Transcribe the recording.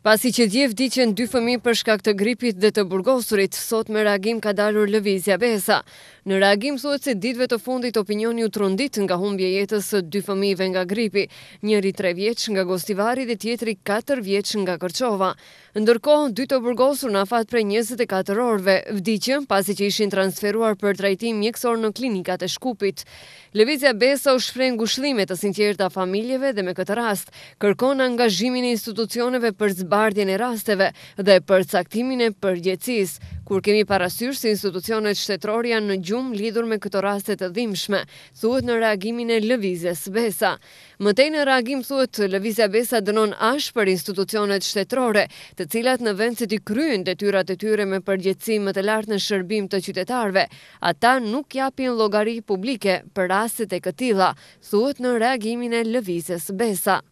Pasi që dje vdiqen 2 fëmijë për shkak të gripit dhe të burgosurit, sot me reagim ka dalur lëvizja Besa. Në reagim thuhet se ditëve të fundit opinioni u trondit nga humbja e jetës së 2 fëmijëve nga gripi, njëri 3 vjeç nga Gostivari dhe tjetri 4 vjeç nga Kërçova. Ndërkohë, 2 të burgosur në afat prej 24 orëve vdiqën pasi që ishin transferuar për trajtim mjekësor në klinikat e Shkupit. Lëvizja Besa u shpreh ngushëllime të sinqerta familjeve dhe me këtë rast kërkon angazhimin e institucioneve për zbardhjen e rasteve dhe përcaktimin e përgjegjësisë, kur kemi parasysh se institucionet shtetërore janë në gjumë lidhur me këto raste të dhimbshme, thuhet në reagimin e lëvizjes Besa. Mëtej në reagim thuhet lëvizja Besa dënon ash për institucionet shtetërore, të cilat në vend se t'i kryejnë detyrat e tyre me përgjegjësi më të lartë në shërbim të qytetarëve, ata nuk japin llogari publike për rastet e këtilla, thuhet në reagimin e lëvizjes Besa.